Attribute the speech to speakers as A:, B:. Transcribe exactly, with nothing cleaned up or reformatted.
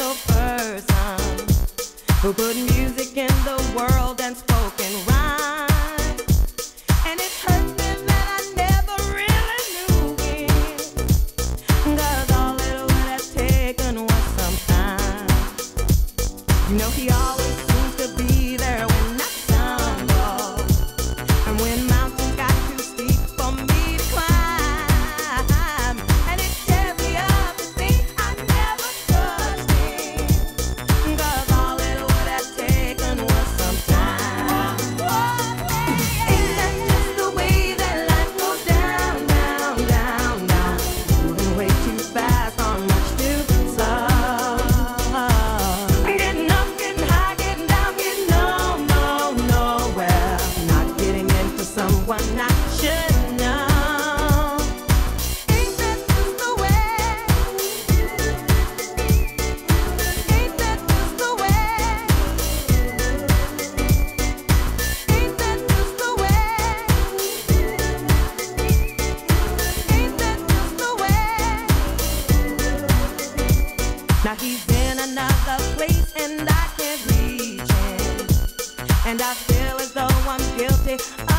A: special person who put music in the world and spoken rhyme. And it hurt me that I never really knew him, 'cause all it would have taken was some time. You know, he always seems to be there when I stumble, and when mountains got too steep for me to climb. And it tears me up to think I never trusted him, 'cause all it would have taken was some time. Ain't that just the way that life goes down, down, down, down? Moving way too fast on much too slow. Getting up, getting high, getting down, getting no, no, nowhere. Not getting into someone I should know. Ain't that just the way? Ain't that just the way? Ain't that just the way? Ain't that just the way? Now he's in another place and I can't reach him, and I feel as though I'm guilty